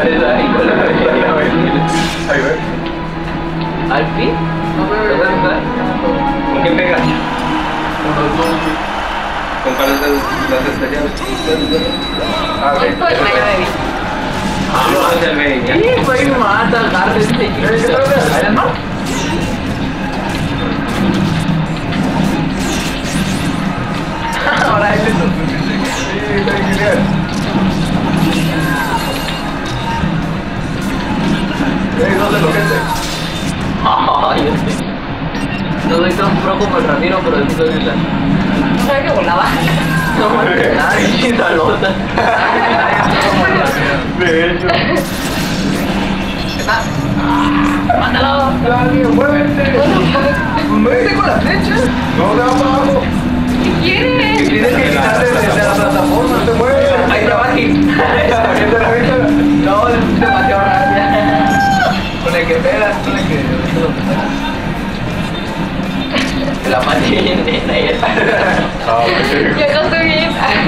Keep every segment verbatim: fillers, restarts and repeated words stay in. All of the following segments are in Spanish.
aparece ahí con la bella. Ahí ve. ¿Al fin? ¿No puede ver? ¿Con qué pega? ¿Con cuáles de las especiales? Ah, Esto es baby. Ah, no, es el baby. Sí, fue mi mata, agarre este chico. ¿Eres más? Ahora este es el... Sí, está genial. ¡Ey, no se lo gente! Ay, yo sé. No soy tan pro como el Ramiro, pero sí soy neta. No sabía que volaba. No, ay, chisalota. De hecho. ¡Mándalo! ¡Dani, muévete! ¡Muévete con la flecha! ¡No, da abajo! ¿Qué quieres? Tienes que quitarte desde la plataforma, no te mueves. Ahí está, Maki. ¿Abriendo la ventana? No, es demasiado rápido. Con el que pegas, con el que... La patilla nena y esa. Ah, ok. Yo no estoy bien.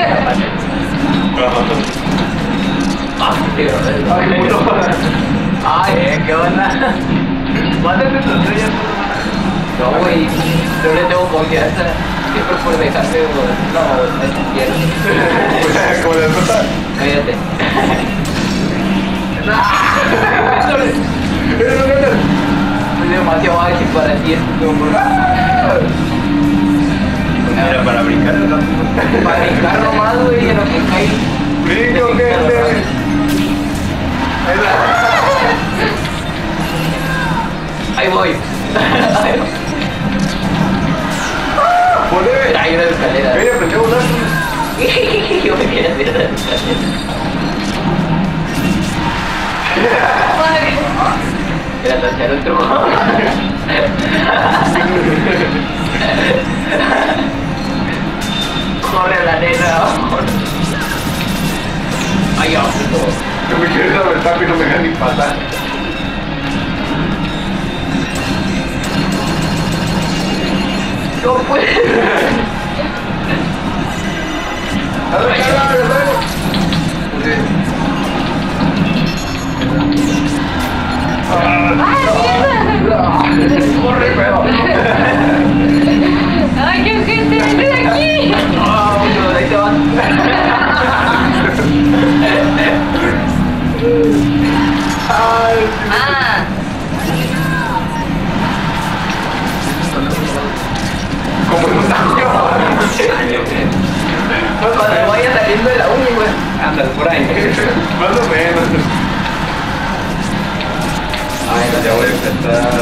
Ah, qué horror. Ay, puto. Ay, eh, qué onda. Mándate tu estrella, no, güey. Yo le tengo confianza. Siempre por dejarme, no, me quiero. ¿Cómo le gusta? Cállate. Soy demasiado ágil para ti. Mira, para brincar el gato. Para brincar nomás, güey, en lo que cae. ¡Brinco, gente! Ahí voy. ¡Pone! Hay una escalera. Mira, aprendí a volar. Yo me quería hacer la escalera. Era tachar el truco. Corre a la nena. Ay, ya, puto. Yo me quiero ir a la ventana y no me dejan ni pasar. No puedo. ¡A ver, a ver, a ver! Corre, pero. Ay, qué gente, vete de aquí. Ah, mucho, ahí te vas. ¡Ay! Ah, Como en un año. Pues cuando vaya saliendo de la uni, güey. Andas por ahí. Más o menos. Ay, no, ya voy a empezar.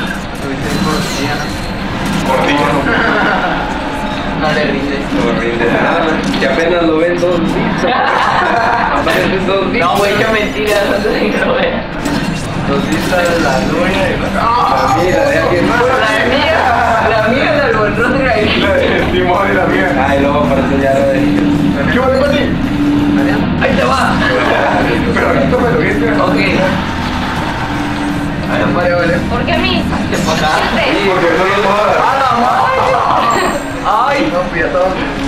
Gordillo. No le rindes. No rinde nada. Que apenas lo ven dos días. Aparecen dos días. No, güey, qué mentiras antes de que lo vean. Dos días la nuya y la... La mía, de alguien más. La mía, la mía la encontró de ahí. La de Simón y la mía. Ay, luego aparece ya la de... ¿Qué vale para ti? Ahí te va. Pero ahorita me lo viste. Ok. Vale, vale, vale. ¿por qué a mí? Te pasa. Sí, porque no lo puedo dar. ¡A la madre! ¡Ay! No, pues ya estaba...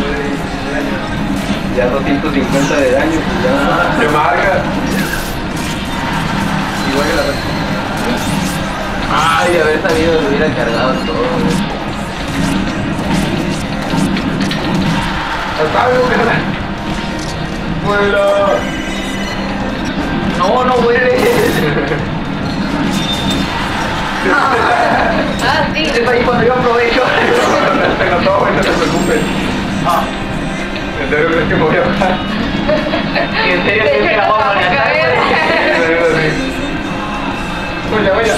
Ya doscientos cincuenta de daño, pues ya... Se marca. Igual que la vez. Ay, de haber sabido que hubiera cargado todo. Hasta algo que nada. ¡Vuela! No, no vuelve. Ah, sí. Es ahí cuando yo aprovecho. Te notó, güey, no te preocupes. Ah, ¿En serio crees que me voy a bajar? en serio De que hecho, me no la voy a vamos a manejar. caber. En serio, así. Vaya, vaya.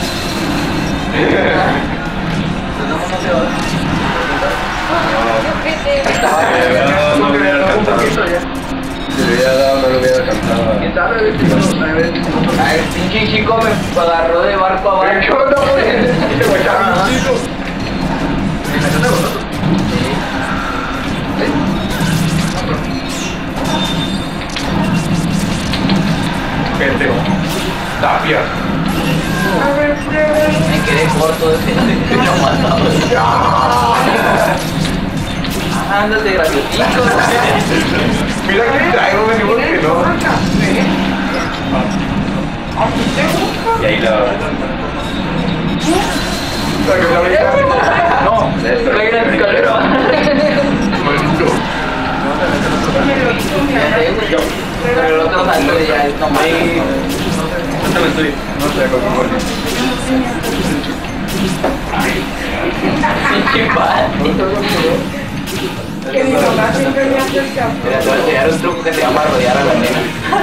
No, no me hubiera alcanzado. Si le hubiera dado, no lo hubiera alcanzado. ¿Quién sabe? Ay, el pinche chico me agarró de barco a barco. ¿Qué onda, güey? Te guacharon un chico. Gente, tapia. Me quedé corto de ese me lo matado. Ah, ándate graciosito. Mira que traigo, me digo que no. Y ahí la... No, Trae la escalera. Pero el otro salto ya es nomás. No estoy. No sé cómo poner. Pinche pan. Que mi mamá siempre me hace el café. Mira, te voy a enseñar un truco que se llama rodear a la nena.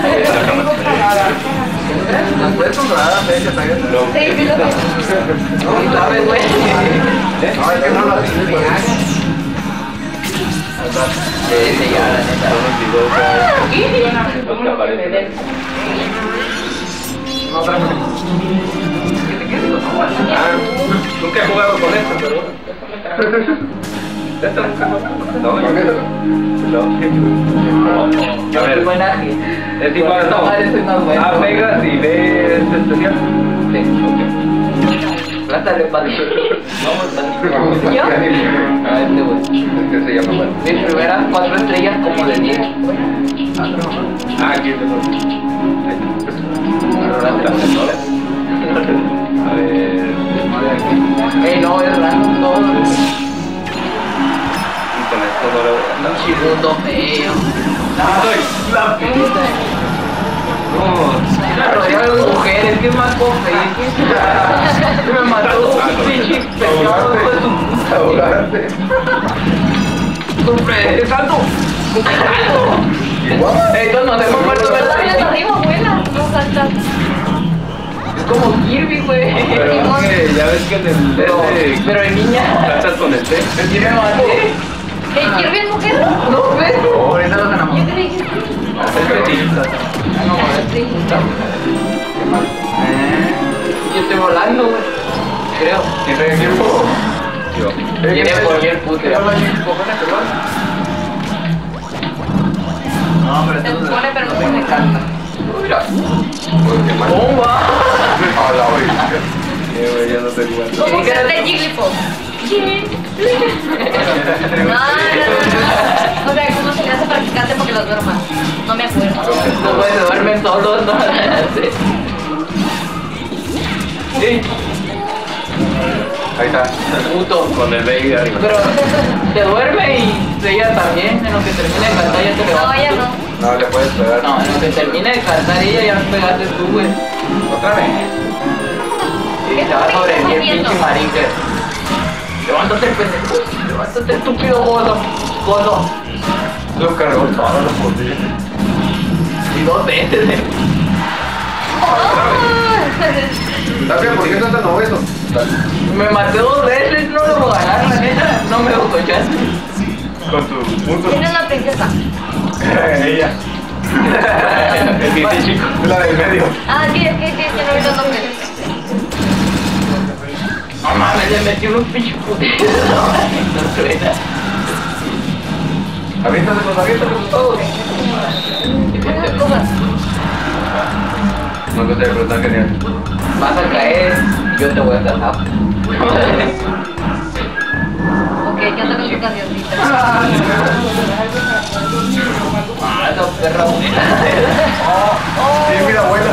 ¿No puedes controlar la fecha? Sí, sí lo sé. No sabes, güey. No, es que no lo haces. Sí, sí, ya, la neta. Los que aparecen. No, otra vez. Ah, nunca he jugado con esto, pero... ¿Esto nunca he jugado? No, yo no. A ver, Buen ágil. es igual, Esta no. madre es más buena. Ah, pegas y ves especial. Sí, ok. Plátale, padre. Vamos, padre. ¿Yo? A este, güey. Es que se llama bueno. Mis primeras cuatro estrellas como de diez. Ah, aquí te lo... A ver... Ey, no, es random todo. Y con esto no lo voy a andar. Chimundo feo. La puta. No. Me rodearon de mujeres, ¿qué más puedo pedir? Me mató un pinche pescado de su puta. Ahogaste. ¡Sufre! ¡Salto! ¡Salto! Ey, todos nos hemos muerto de Todavía la nos arriba, vuela, no saltas. Es como Kirby, güey. Pero es que ya ves que en el... Pero, pero en niña. Saltas con el té. ¿Sí me maté? ¿El Kirby es mujer? No, ves. Ahorita los Yo enamoramos. creí que sí. Es petista. No, Sí. yo estoy volando, güey. Creo. ¿Tiene equipo? Yo. Viene por mí el puto. No, pero Se supone, pero no se me encanta. Mira. Porque más. ¡Bomba! A la orilla. Sí, güey, ya no te digo. ¿Cómo que es de Jigglypuff? No, no, no, no. O sea, ¿cómo se le hace para quitarte porque los duermas? No me acuerdo. No puedes duermen solos, no. Sí. Ahí está. Puto. Con el baby arriba. Pero te duerme y ella también. En lo que termine de cantar ya te No, levantas. ya no. No, le puedes pegar. No, en lo que termine de cantar ella ya me pegaste tú, güey. ¿Otra vez? Y te va sobre mí el pinche marica. Levántate, pendejo. Levántate, estúpido gozo. Gozo. Lo cargó todos los botellas. Y dos veces, eh. Tapia, ¿por qué no estás obeso? Me maté dos veces, no lo voy a ganar, la neta. No me lo escuchaste. Con tu punto. Tiene una princesa. Ella. El pinche chico. La del medio. Ah, sí, es que sí, es que no vi los nombres. No mames, le metí unos pinches putazos. No suena. Aviéntate los aviéntate todos. Esas cosas. No te sé, pero está genial. Vas a caer y yo te voy a atrapar. Ok, canta con tu cancioncita. Ah, esa perra bonita. Sí, mira, abuela.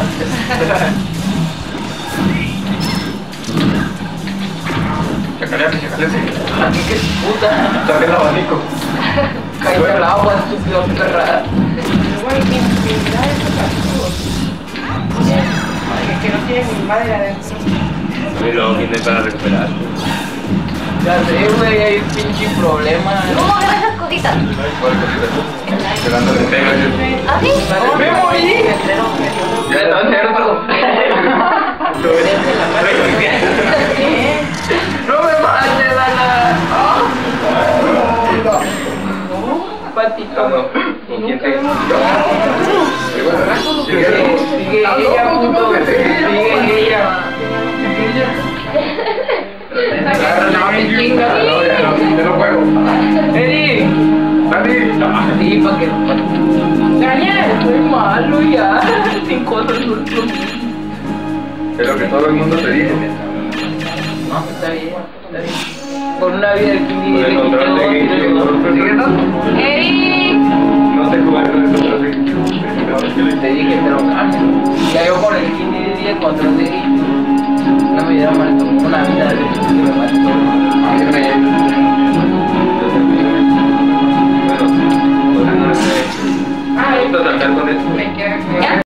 Chacaleate, chacaleate. Aquí que puta. Saca el abanico. Cállate al agua, estúpido perra. Igual que infinidades de castigos. Que no tiene ni madre adentro. Y luego viene para recuperar. Ya sé, güey, hay pinche problema. ¿Cómo agarras esas cositas? ¿Cuál cosita? Pegándole pega. ¿Ah, sí? ¡Me morí! Ya está cierto. ¡No me mates, Dana! Patito. ¿Con quién te? Sigue ella, puto. Sigue ella. Te lo juego. Eddie. Dani. Sí, pa' que... Daniel, soy malo ya. Sin cosas no es lo mismo. Es lo que todo el mundo te dice. No, está bien, está bien. Por una vida el Kindi Puedes le encontrarte quitó aquí. dos, ¿Siguiendo? Eric. No sé jugar con eso, pero sí. Te dije, pero... Ya yo con el Kindi Chile cuatro de no me dieron mal una vida de que me mató. A mí me... Bueno, pues no sé. Ay, Vamos a tratar con esto. me queda ¿Ya?